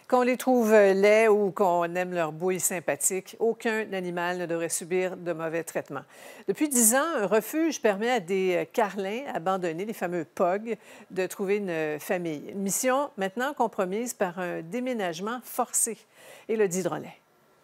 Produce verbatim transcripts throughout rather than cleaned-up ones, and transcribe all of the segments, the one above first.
Qu'on les trouve laids ou qu'on aime leur bouille sympathique, aucun animal ne devrait subir de mauvais traitements. Depuis dix ans, un refuge permet à des carlins abandonnés, les fameux P O G, de trouver une famille. Une mission maintenant compromise par un déménagement forcé. Élodie Drolet.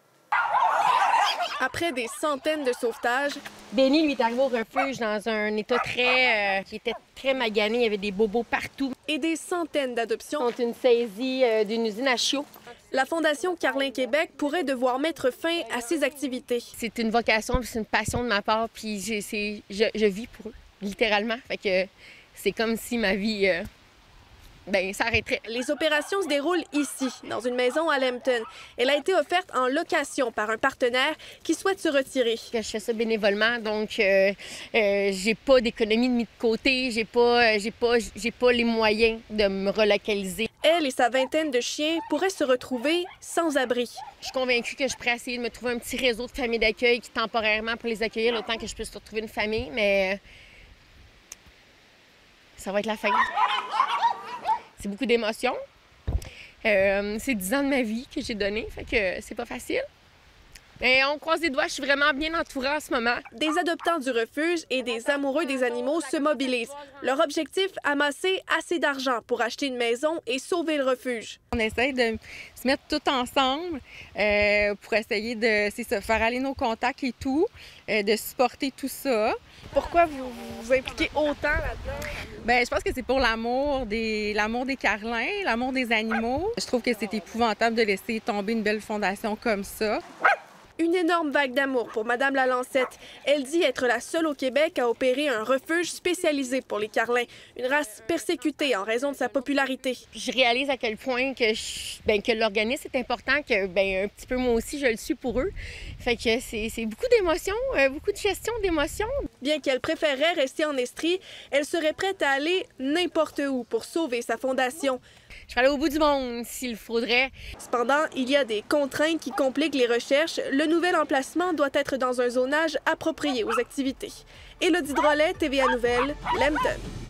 Après des centaines de sauvetages, Benny, lui, est arrivé au refuge dans un état très... Euh, qui était très magané. Il y avait des bobos partout. Et des centaines d'adoptions. C'est une saisie euh, d'une usine à chiots. La Fondation Carlin Québec pourrait devoir mettre fin à ses activités. C'est une vocation, c'est une passion de ma part, puis je, je, je vis pour eux, littéralement. Fait que c'est comme si ma vie... Euh, ben, s'arrêterait. Les opérations se déroulent ici, dans une maison à Lambton. Elle a été offerte en location par un partenaire qui souhaite se retirer. Je fais ça bénévolement, donc euh, euh, j'ai pas d'économie de mis de côté, j'ai pas, j'ai pas, j'ai pas les moyens de me relocaliser. Elle et sa vingtaine de chiens pourraient se retrouver sans abri. Je suis convaincue que je pourrais essayer de me trouver un petit réseau de familles d'accueil qui, temporairement, pour les accueillir le temps que je puisse retrouver une famille, mais ça va être la fin. C'est beaucoup d'émotions. Euh, c'est dix ans de ma vie que j'ai donné, fait que c'est pas facile. Mais on croise les doigts, je suis vraiment bien entourée en ce moment. Des adoptants du refuge et des amoureux des animaux se mobilisent. Leur objectif, amasser assez d'argent pour acheter une maison et sauver le refuge. On essaie de se mettre tout ensemble euh, pour essayer de c'est ça, faire aller nos contacts et tout, euh, de supporter tout ça. Pourquoi vous vous impliquez autant là-dedans? Bien, je pense que c'est pour l'amour des, l'amour des carlins, l'amour des animaux. Je trouve que c'est épouvantable de laisser tomber une belle fondation comme ça. Une énorme vague d'amour pour Madame Lalancette. Elle dit être la seule au Québec à opérer un refuge spécialisé pour les carlins, une race persécutée en raison de sa popularité. Je réalise à quel point que, je, ben, que l'organisme est important, que ben, un petit peu moi aussi je le suis pour eux. Fait que c'est, c'est beaucoup d'émotions, euh, beaucoup de gestion d'émotions. Bien qu'elle préférerait rester en Estrie, elle serait prête à aller n'importe où pour sauver sa fondation. Je vais aller au bout du monde s'il faudrait. Cependant, il y a des contraintes qui compliquent les recherches. Le nouvel emplacement doit être dans un zonage approprié aux activités. Élodie Drolet, T V A Nouvelles, Lambton.